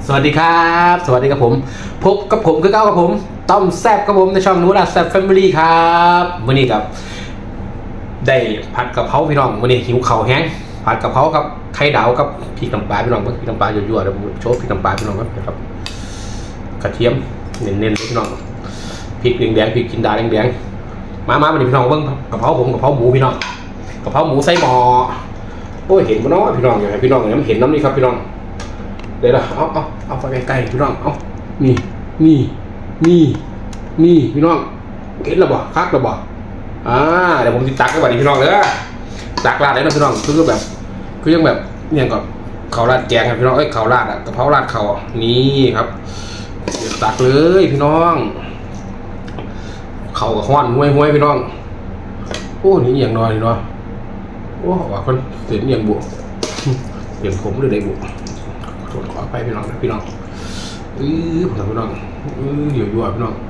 สวัสดีครับสวัสดีครับผมพบกับผมคือเก้ากับผมต้อมแซบกับผมในช่องนูราแซบแฟมิลี่ครับวันนี้กับได้ผัดกะเพราพี่น้องวันนี้หิวเข่าแห้งผัดกะเพรากับไข่ดาวกับพริกน้ำปลาพี่น้องพริกน้ำปลายั่วๆเดี๋ยวผมโชว์พริกน้ำปลาพี่น้องครับกระเทียมเน้นๆพี่น้องพริกแดงๆพริกจินดาแดงๆมาวันนี้พี่น้องเบิ่งกะเพราผมกะเพราหมูพี่น้องกะเพราหมูใส่หม้อโอ้ยเห็นมั้ยเนาะพี่น้องอย่างไรพี่น้องอย่างนี้เห็นน้ำนี่ครับพี่น้องเดี๋ยวเอาไปใกล้ๆพี่น้องเอานี่พี่น้องเห็นแล้วบ่คักแล้วบ่เดี๋ยวผมจะตักให้บัดนี้พี่น้องตักราดเลยนะพี่น้องคือแบบคือยังแบบเนี่ยก็เขาราดแกงครับพี่น้องเขาราดกะเพราราดเขานี่ครับเดี๋ยวตักเลยพี่น้องเขากับห้อนห้วยพี่น้องโอ้นี่อย่างน้อยเนาะโอ้ว่าคนเสียงอย่างบุเสียงผมเลยได้บุขอไปพี่น้องนะพี่น้องพี่น้องยั่วพี่น้อง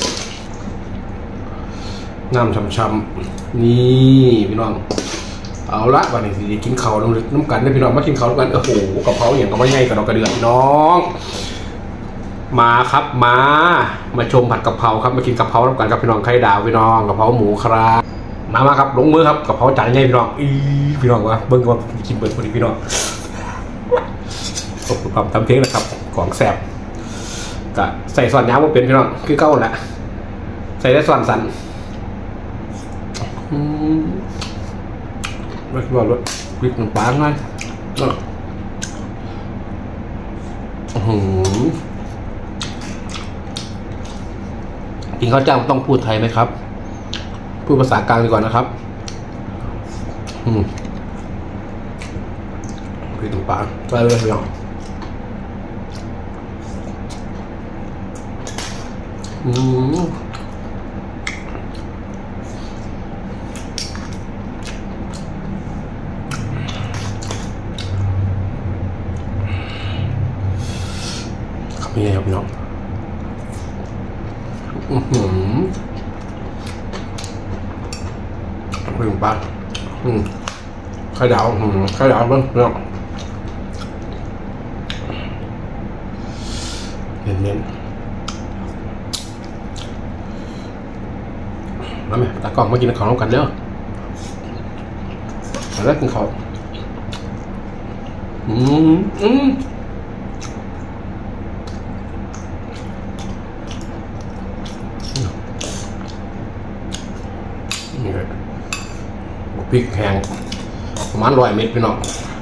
น้ำช้ำๆนี่พี่น้องเอาละวันนี้สิกินข้าวน้ำกันได้พี่น้องมากินข้าวกันโอ้โหกะเพราอย่างก็ไม่ง่ายกับดอกกระเดือพี่น้องมาครับมาชมผัดกะเพราครับมากินกะเพราน้ำกันครับพี่น้องไข่ดาวพี่น้องกะเพราหมูครับมาครับลงมือครับกะเพราจานใหญ่พี่น้องพี่น้องวะเบิ้งว่ากินเบิ้งพอดีพี่น้องขอบคุณความทำเพลงนะครับของแสบกะใส่ส่วนน้ำว่าเป็นพี่น้องคือเก้าแหละใส่ได้ส่วนสันไม่รู้รสพริกน้ำปลาไงกินข้าวเจ้าต้องพูดไทยไหมครับพูดภาษากลางดีกว่านะครับพริกน้ำปลาใส่เลยพี่น้องครับนี่ครับพี่น้องพริกน้ำปลาไข่ดาวเบิ้งพี่น้องเน้นมาไหมตากล้องมากินของน้ำกันเด้อมาแล้วกินข้าวนี่เลยพริกแห้งประมาณ100 เม็ดพี่น้อง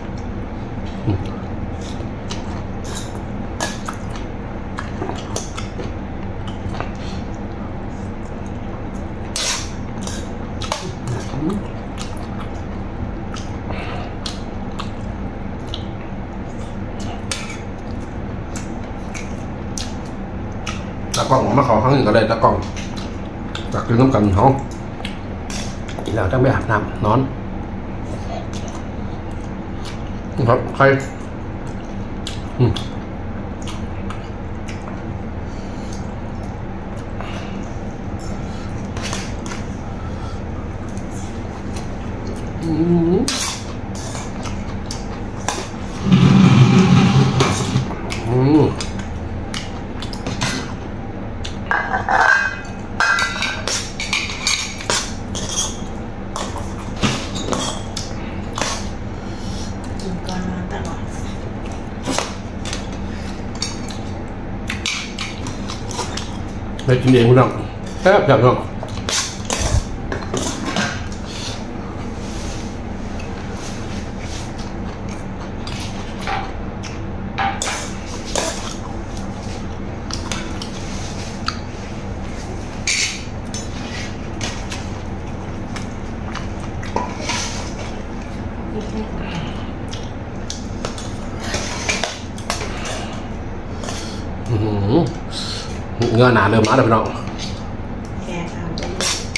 ตากล้องมาขอครั้งหนึ่งก็เลยตากล้องจากกินน้ำกันห้องแล้วต้องไปอาบน้ำนอนครับใครไปกินเองคุณน้องแซ่บจังน้องเงื่อหนาเริ่มมาแล้วพี่น้องแกทำได้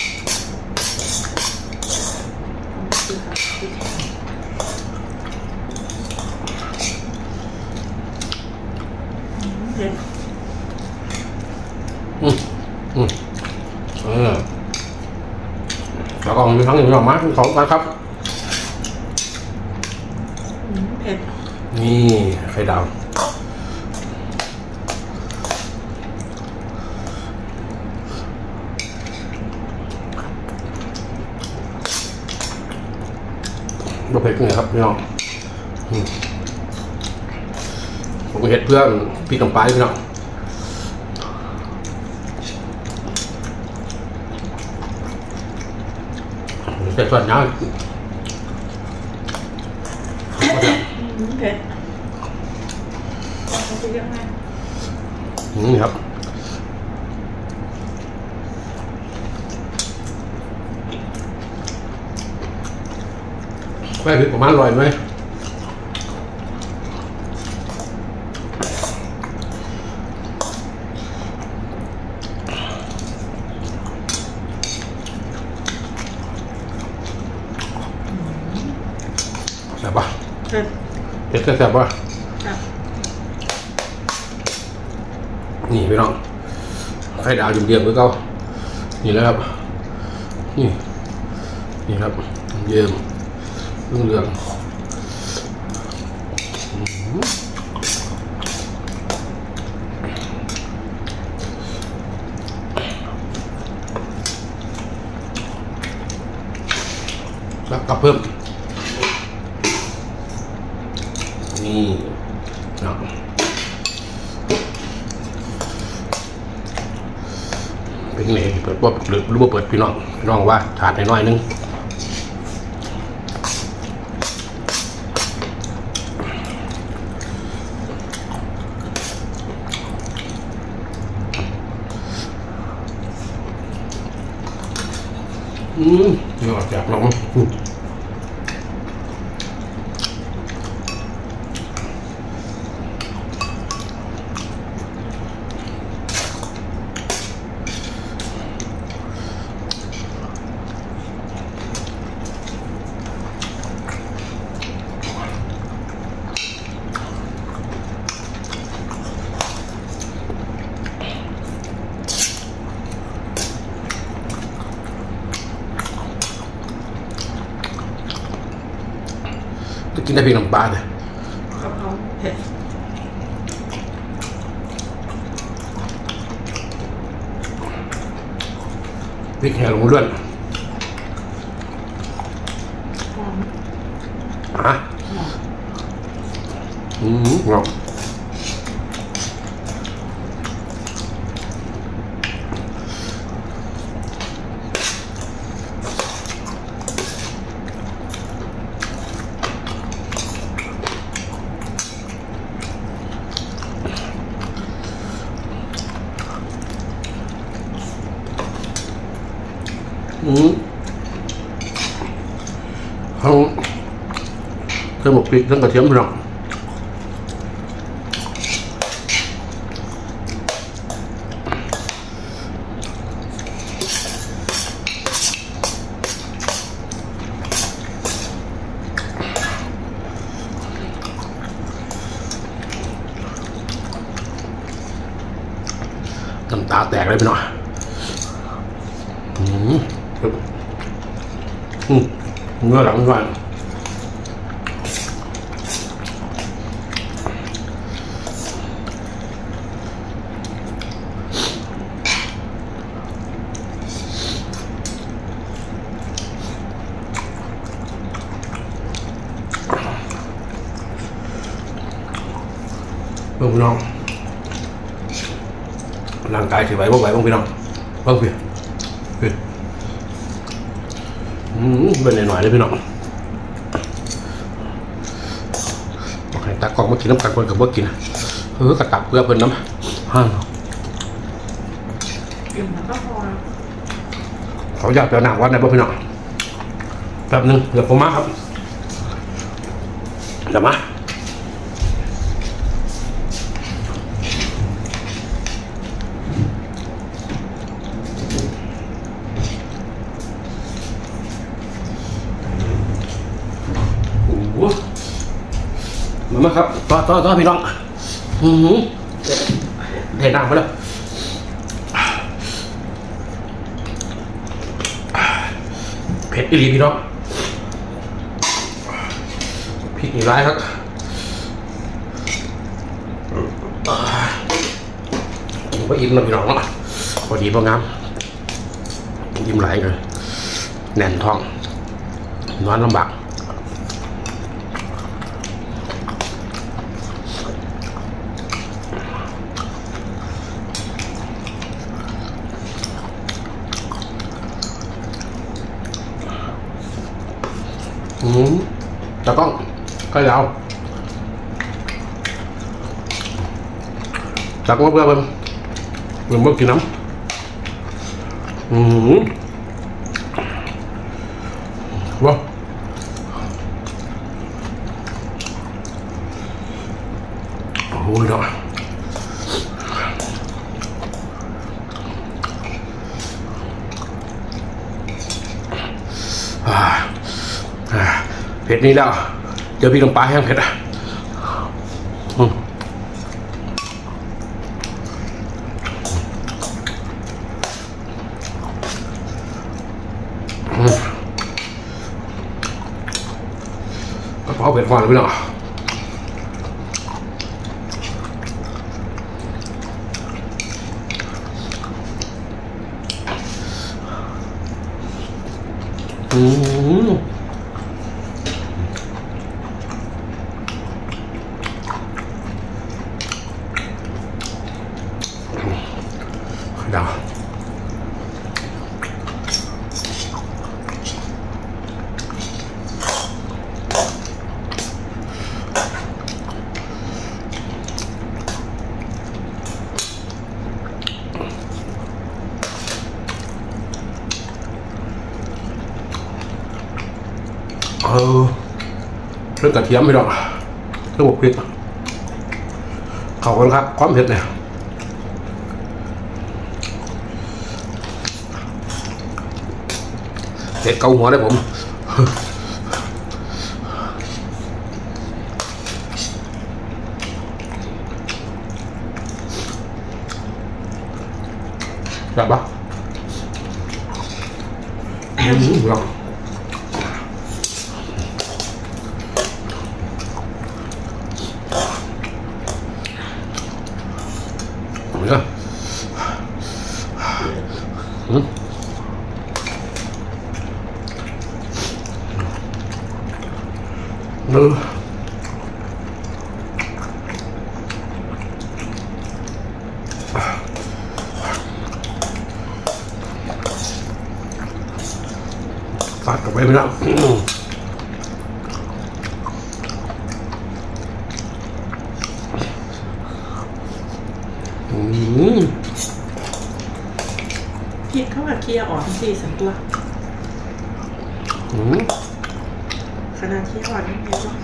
แล้วก็มีทั้งหนึ่งดอกไม้ของกันครับเผ็ดนี่ไข่ดาวเผ็ดเลยครับพี่น้องผมก็เห็ดเพื่อพี่น้องปลาพี่น้องใส่ส่วนน้ำเผ็ดเขาจะเยอะมากนี่ครับไม่ผิดประมาณ100ไหมแซ่บปะเผ็ดแซ่บปะนี่พี่น้องไข่ดาวเยี่ยมๆก็เก่านี่แล้วครับนี่ครับเยี่ยมเรื่องแล้วก็เพิ่มนี่เนาะเป็นไงเปิดว่าหรือว่าเปิดพี่น้องว่าถาดน้อยนึงนี่ออกจากน้องจะกินได้เพียงน้ำปลาเลยกะเพราเผ็ดพริกแห้งลงมาด้วยฮะงอกเขาเครื่องหมกพริกเครื่องกระเทียมพี่น้องน้ำตาแตกเลยพี่น้องเนื้อหลังก่อนพี่น้องร่างกายถือไหวบ้างพี่น้องบ้างพี่เป็นหน่อยๆเลยพี่น้องบอกให้ตากล้องมากินน้ำกันคนกับว่ากินกระตับเพื่อเพิ่นน้ำห้างกินมันก็พอเขาอยากจะหนักวัดในบ้านพี่น้องแป๊บนึงเดี๋ยวผมมาครับเดี๋ยวมามาครับต่อพี่น้องเทน้ำไปแล้วเผ็ดอีหลีพี่น้องพริกอีร้ายครับผมก็อิ่มแล้วพี่น้องเนาะพอดีพองามอิ่มหลายเลยแน่นท้องนอนลำบากตะก้องก็ยาวตักมาเพื่อมันเมื่อกินน้ำว้าโอ้ยเนาะเผ็ดนี่แล้วเดี๋ยวพี่ลงปลาแห้งเผ็ดอ่ะกระเพราเผ็ดหวานเลยพี่น้องดังเรื่องกระเทียมไม่หรอกเรื่องบกพริกเข้ากันครับความเผ็ดเนี่ยเผ็ดเกาหัวได้ผมแบบปะลองเนี่ยฟาดกลับไปไม่ได้คิดเข้ากับเคี่ยวอ่อนสี่สันตัวขนาดเคี่ยวอ่อนนี่เยอะมาก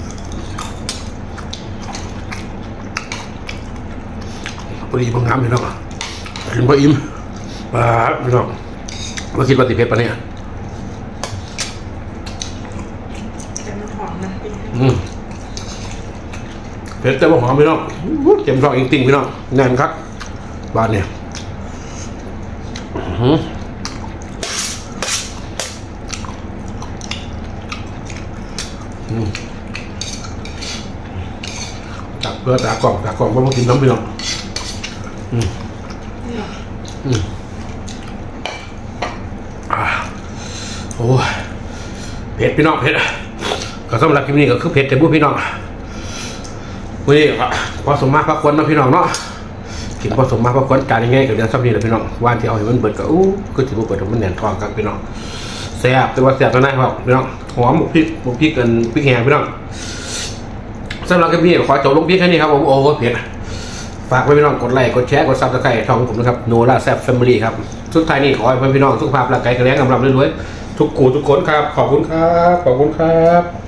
พอดีบางน้ำพี่น้องเห็นพออิ่มพี่น้องมาคิดว่าติเพชรปะเนี่ยแต่มันหอมนะพี่เพชรแต่ว่าหอมพี่น้องเต็มท้องจริงๆพี่น้องแน่นครับบ้านเนี่ยตักเพื่อตากล่องก็มากินน้ำพี่น้องโอ้ยเผ็ดพี่น้องเผ็ดก็สำหรับคลิปนี้ก็คือเผ็ดแต่บุ้พี่น้องวันนี้พอสมมาพักควรนะพี่น้องเนาะกินพอสมมาพักควรจานยังไงกับเดือนซับนี้แหละพี่น้องว่านที่เอาให้มันเบิดก็ก็ถือว่าเปิดมันแน่นท้องกันพี่น้องแซ่บแต่ว่าแซ่บตัวไหนครับพี่น้องหอมพริกกันพริกแห้งพี่น้องสำหรับคลิปนี้ขอจบลงเพียงแค่นี้ครับผมโอ้เผ็ดฝากไว้พี่น้องกดไลค์กดแชร์กดซับสไครต์ช่องผมนะครับโนราแซ่บแฟมิลี่ครับสุดท้ายนี้ขอให้พี่น้องสุขภาพร่างกายแข็งแรงกำลังรวยๆทุกคนครับขอบคุณครับ